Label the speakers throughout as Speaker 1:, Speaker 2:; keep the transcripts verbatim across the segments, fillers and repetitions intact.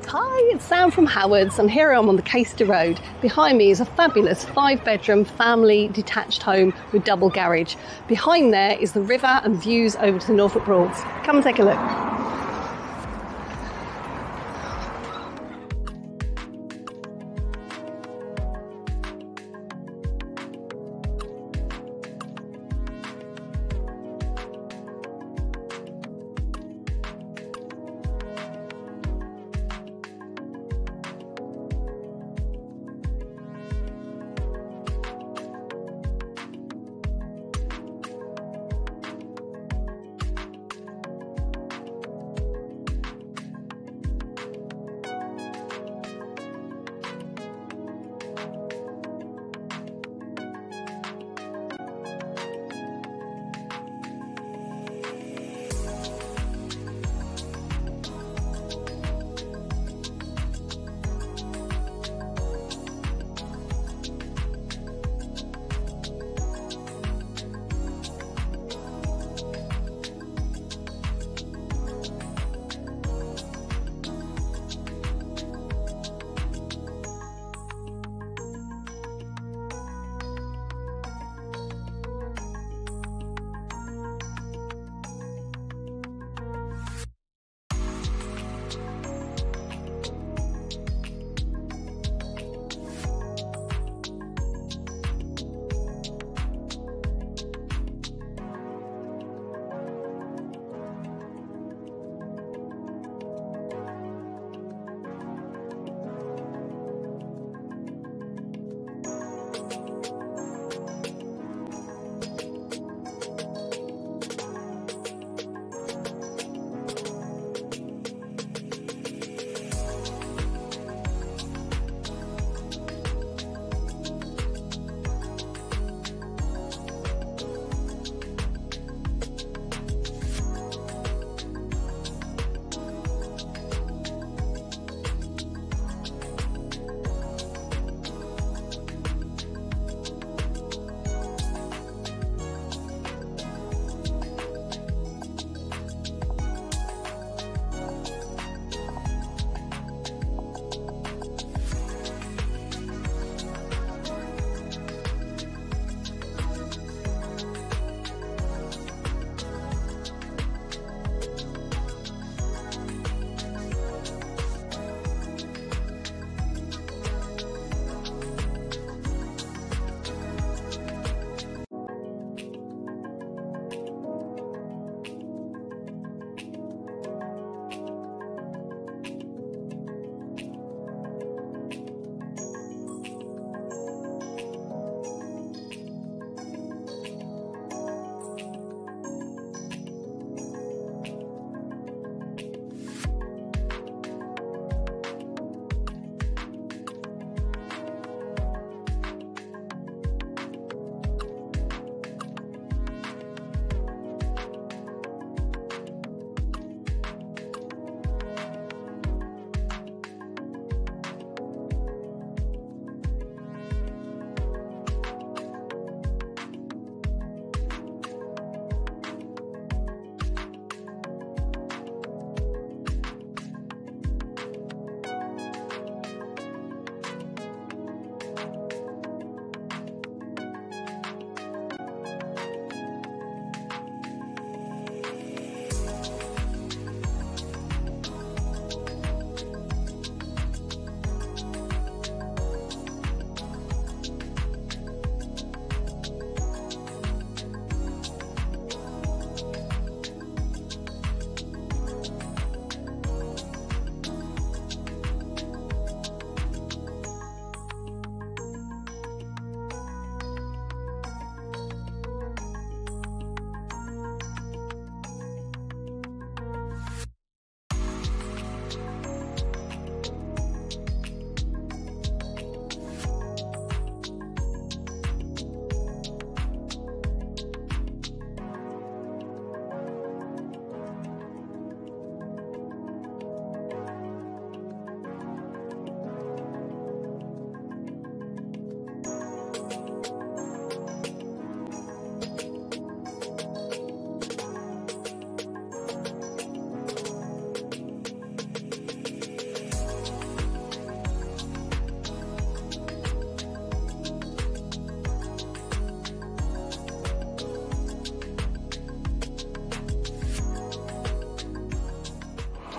Speaker 1: Hi, it's Sam from Howards, and here I am on the Caister Road. Behind me is a fabulous five-bedroom family detached home with double garage. Behind there is the river and views over to the Norfolk Broads. Come and take a look.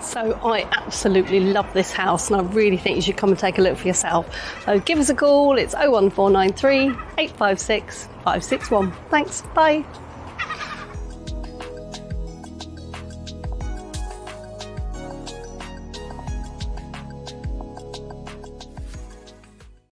Speaker 1: So I absolutely love this house, and I really think you should come and take a look for yourself. So give us a call. It's oh one four nine three, eight five six, five six one. Thanks. Bye.